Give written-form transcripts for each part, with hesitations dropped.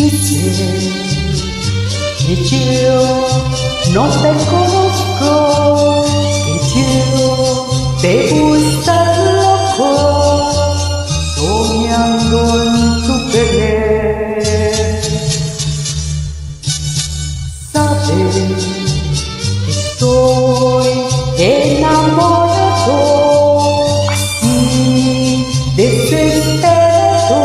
Dice que yo no te conozco, que yo te gusta loco, soñando en tu querer. Sabes que estoy enamorado, así desesperado,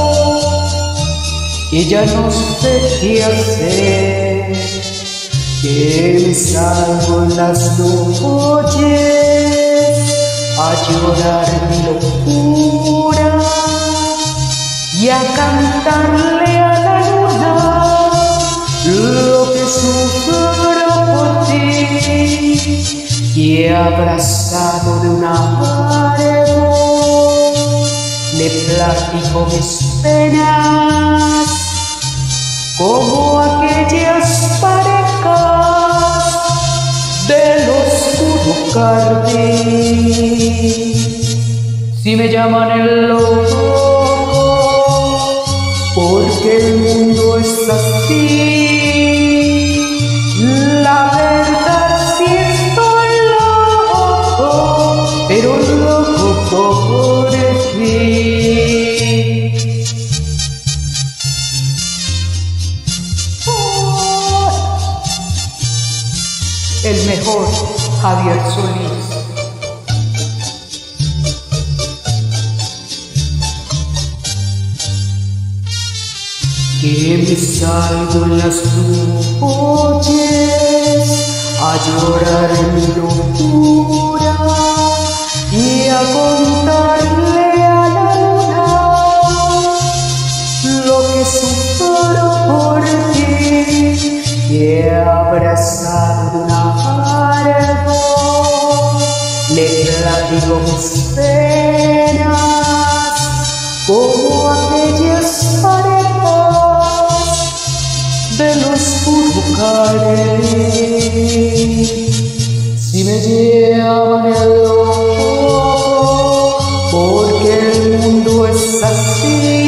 que ya no sé qué hacer, que me salgo en las noches a llorar mi locura y a cantarle a la luna lo que sufro por ti, que abrazado de un árbol le platico mis penas como aquellas parejas del oscuro jardín. Si me llaman el loco, porque el mundo es así, la verdad sí estoy loco, pero loco por ti. El mejor Javier Solís. Que me salgo en las noches a llorar mi locura y a contarle a la luna lo que sufro por ti, que abrazado de un árbol le platico mis penas como aquellas parejas del oscuro jardín. Si me llaman el loco, porque el mundo es así,